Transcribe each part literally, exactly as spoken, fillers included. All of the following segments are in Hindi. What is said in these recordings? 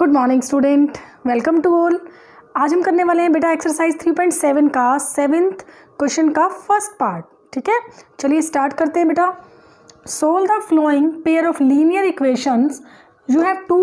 Good morning student, welcome to all. आज हम करने वाले हैं बेटा एक्सरसाइज थ्री पॉइंट सेवन का सेवेंथ क्वेश्चन का फर्स्ट पार्ट। ठीक है, चलिए स्टार्ट करते हैं बेटा। Solve the following pair of linear equations. You have two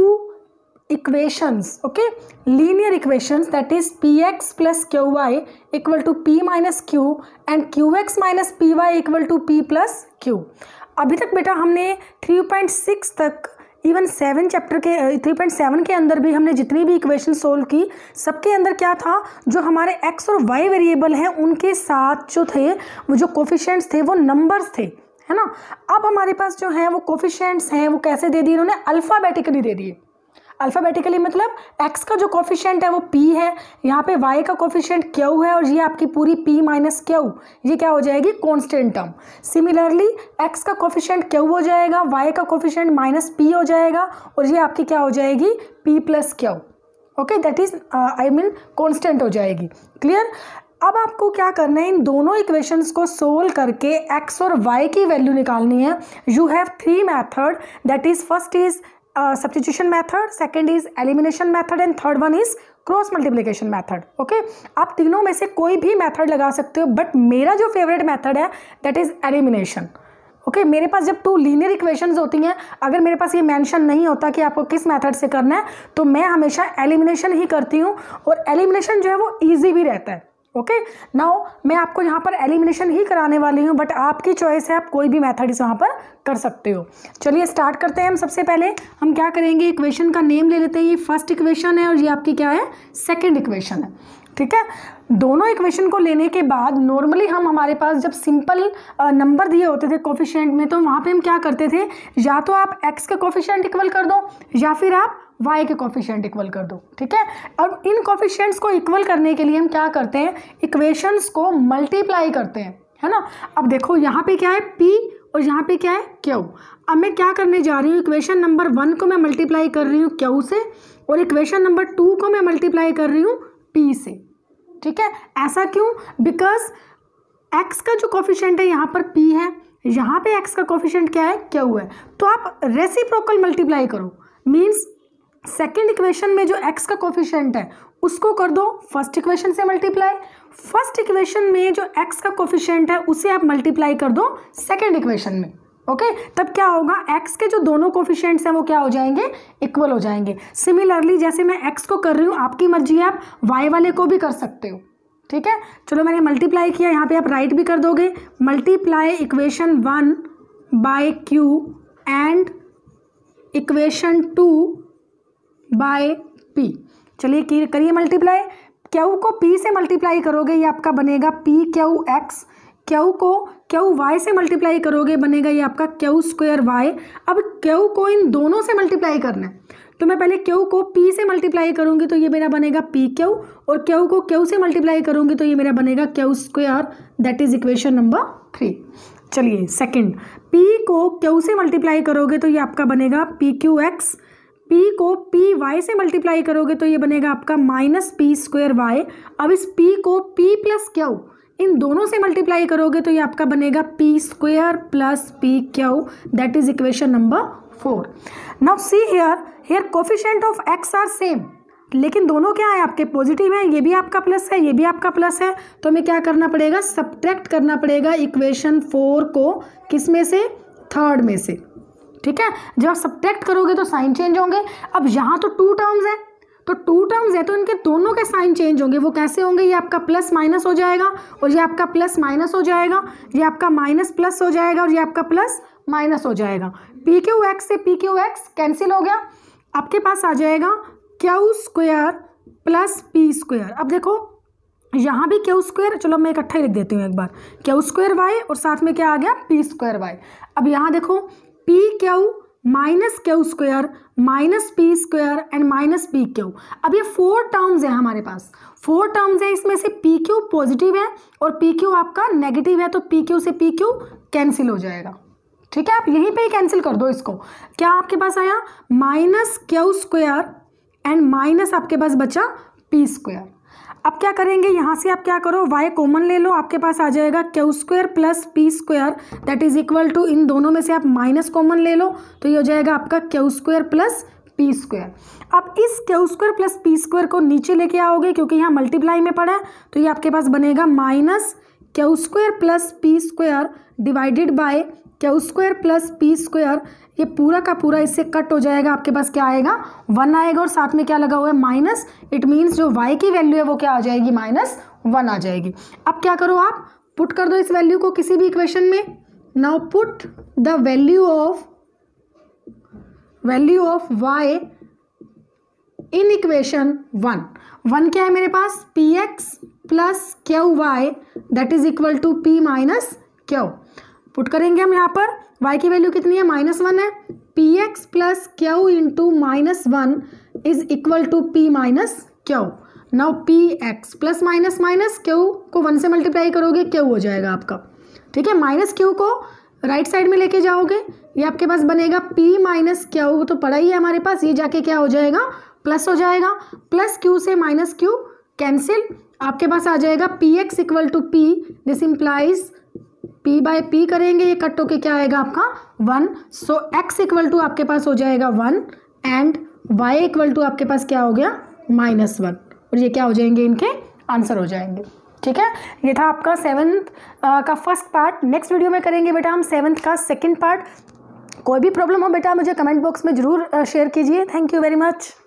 equations, okay, linear equations that is p x plus q y equal to p minus q and q x minus p y equal to p plus q. अभी तक बेटा हमने थ्री पॉइंट सिक्स तक इवन सेवन चैप्टर के थ्री पॉइंट सेवन के अंदर भी हमने जितनी भी इक्वेशन सोल्व की, सबके अंदर क्या था, जो हमारे एक्स और वाई वेरिएबल हैं उनके साथ जो थे वो जो कोफिशिएंट्स थे वो नंबर्स थे, है ना। अब हमारे पास जो है वो कोफिशिएंट्स हैं वो कैसे दे दिए इन्होंने, अल्फ़ाबेटिकली दे दिए। अल्फ़ाबेटिकली मतलब x का जो कोफिशिएंट है वो p है, यहाँ पे y का कोफिशिएंट q है और ये आपकी पूरी p माइनस क्यू, ये क्या हो जाएगी, कांस्टेंट टर्म। सिमिलरली x का कोफिशिएंट q हो जाएगा, y का कोफिशिएंट माइनस p हो जाएगा और ये आपकी क्या हो जाएगी, p plus q, okay, that is I mean constant हो जाएगी। क्लियर। अब आपको क्या करना है, इन दोनों इक्वेशंस को सोल्व करके x और y की वैल्यू निकालनी है। You have three method, that is first is substitution method, second is elimination method and third one is cross multiplication method. Okay, आप तीनों में से कोई भी मेथड लगा सकते हो, बट मेरा जो फेवरेट मेथड है दैट इज एलिमिनेशन। ओके, मेरे पास जब टू लीनियर इक्वेशंस होती हैं, अगर मेरे पास ये मेंशन नहीं होता कि आपको किस मेथड से करना है, तो मैं हमेशा एलिमिनेशन ही करती हूँ और एलिमिनेशन जो है वो ईजी भी रहता है। ओके, नाउ मैं आपको यहाँ पर एलिमिनेशन ही कराने वाली हूँ, बट आपकी चॉइस है, आप कोई भी मेथड इस वहाँ पर कर सकते हो। चलिए स्टार्ट करते हैं। हम सबसे पहले हम क्या करेंगे, इक्वेशन का नेम ले लेते हैं। ये फर्स्ट इक्वेशन है और ये आपकी क्या है, सेकंड इक्वेशन है। ठीक है, दोनों इक्वेशन को लेने के बाद नॉर्मली हम हमारे पास जब सिंपल नंबर दिए होते थे कोफिशिएंट में, तो वहाँ पे हम क्या करते थे, या तो आप x के कोफिशिएंट इक्वल कर दो या फिर आप y के कोफिशिएंट इक्वल कर दो। ठीक है, अब इन कोफिशिएंट्स को इक्वल करने के लिए हम क्या करते हैं, इक्वेशंस को मल्टीप्लाई करते हैं, है ना। अब देखो यहाँ पे क्या है, p और यहाँ पे क्या है, q। अब मैं क्या करने जा रही हूँ, इक्वेशन नंबर वन को मैं मल्टीप्लाई कर रही हूँ q से और इक्वेशन नंबर टू को मैं मल्टीप्लाई कर रही हूँ p से। ठीक है, ऐसा क्यों, बिकॉज x का जो कोफिशिएंट है यहाँ पर p है, यहाँ पे x का कोफिशिएंट क्या है, q है, तो आप रेसिप्रोकल मल्टीप्लाई करो। मीन्स सेकेंड इक्वेशन में जो x का कोफिशिएंट है उसको कर दो फर्स्ट इक्वेशन से मल्टीप्लाई, फर्स्ट इक्वेशन में जो x का कोफिशिएंट है उसे आप मल्टीप्लाई कर दो सेकेंड इक्वेशन में। ओके, तब क्या होगा, x के जो दोनों कोफिशिएंट्स हैं वो क्या हो जाएंगे, इक्वल हो जाएंगे। सिमिलरली जैसे मैं x को कर रही हूँ, आपकी मर्जी है, आप y वाले को भी कर सकते हो। ठीक है, चलो मैंने मल्टीप्लाई किया, यहाँ पे आप राइट भी कर दोगे, multiply equation one by q and equation two by p. चलिए करिए मल्टीप्लाई, क्यू को p से मल्टीप्लाई करोगे ये आपका बनेगा p क्यू एक्स, क्यू को क्यू वाई से मल्टीप्लाई करोगे बनेगा ये आपका क्यू स्क्वायर वाई। अब क्यू को इन दोनों से मल्टीप्लाई करना है, तो मैं पहले क्यू को p से मल्टीप्लाई करूंगी तो ये मेरा बनेगा p क्यू, और क्यू को क्यू से मल्टीप्लाई करूंगी तो ये मेरा बनेगा q square, that is equation number three. चलिए सेकंड, p को q से मल्टीप्लाई करोगे तो ये आपका बनेगा p क्यू एक्स, p को पी वाई से मल्टीप्लाई करोगे तो ये बनेगा आपका माइनस पी स्क्वायर वाई। अब इस p को p प्लस क्यू इन दोनों से मल्टीप्लाई करोगे तो ये आपका बनेगा p square plus p q, that is equation number four. Now see here, here coefficient of x are same, लेकिन दोनों क्या है आपके, पॉजिटिव है, ये भी आपका प्लस है, ये भी आपका प्लस है, तो हमें क्या करना पड़ेगा, सब्ट्रैक्ट करना पड़ेगा इक्वेशन फोर को, किस में से, थर्ड में से। ठीक है, जब आप सब्ट्रैक्ट करोगे तो साइन चेंज होंगे। अब यहाँ तो टू टर्म्स है, तो टू टर्म्स है तो इनके दोनों के साइन चेंज होंगे। वो कैसे होंगे, ये आपका प्लस माइनस हो जाएगा और ये आपका प्लस माइनस हो जाएगा, ये आपका माइनस प्लस हो जाएगा और ये आपका प्लस माइनस हो जाएगा। पी क्यू एक्स से पी क्यू एक्स कैंसिल हो गया, आपके पास आ जाएगा q square plus p square. अब देखो यहाँ भी क्यू स्क्वायर, चलो मैं इकट्ठा ही लिख देती हूँ एक बार, क्यू स्क्वायर वाई और साथ में क्या आ गया, पी स्क्वायर वाई। अब यहाँ देखो p q minus q square minus p square and minus p q. अब ये फोर टर्म्स है हमारे पास, फोर टर्म्स है, इसमें से पी क्यू पॉजिटिव है और पी क्यू आपका नेगेटिव है, तो पी क्यू से पी क्यू कैंसिल हो जाएगा। ठीक है, आप यहीं पे ही कैंसिल कर दो इसको। क्या आपके पास आया, minus q square and minus आपके पास बचा पी स्क्वायर। अब क्या करेंगे, यहाँ से आप क्या करो, y कॉमन ले लो, आपके पास आ जाएगा q square plus p square, that is equal to, इन दोनों में से आप माइनस कॉमन ले लो तो ये हो जाएगा आपका q square plus p square. अब इस q square plus p square को नीचे लेके आओगे क्योंकि यहाँ मल्टीप्लाई में पड़ा है, तो ये आपके पास बनेगा minus q square plus p square divided by q square plus p square. ये पूरा का पूरा इससे कट हो जाएगा, आपके पास क्या आएगा, वन आएगा और साथ में क्या लगा हुआ है, माइनस। इट मीन्स जो y की वैल्यू है वो क्या आ जाएगी, माइनस वन आ जाएगी। अब क्या करो, आप पुट कर दो इस वैल्यू को किसी भी इक्वेशन में। Now put the value of value of y in equation one. One क्या है मेरे पास, p x plus q y that is equal to p minus q. Put करेंगे हम यहाँ पर, y की वैल्यू कितनी है, माइनस वन है। P x plus q into minus one is equal to p minus q. Now p x plus minus minus q को वन से मल्टीप्लाई करोगे, क्यू हो जाएगा आपका, ठीक है। माइनस क्यू को राइट साइड में लेके जाओगे, ये आपके पास बनेगा p माइनस क्यू, तो पड़ा ही है हमारे पास, ये जाके क्या हो जाएगा, प्लस हो जाएगा। प्लस क्यू से माइनस क्यू कैंसिल, आपके पास आ जाएगा p x equal to p. This implies p by p करेंगे, ये कट होके क्या आएगा आपका one. So x equal to आपके पास हो जाएगा one and y equal to आपके पास क्या हो गया, माइनस वन। और ये क्या हो जाएंगे, इनके आंसर हो जाएंगे, ठीक है। ये था आपका सेवन्थ का फर्स्ट पार्ट। नेक्स्ट वीडियो में करेंगे बेटा हम सेवन्थ का सेकंड पार्ट। कोई भी प्रॉब्लम हो बेटा मुझे कमेंट बॉक्स में ज़रूर शेयर कीजिए। Thank you very much.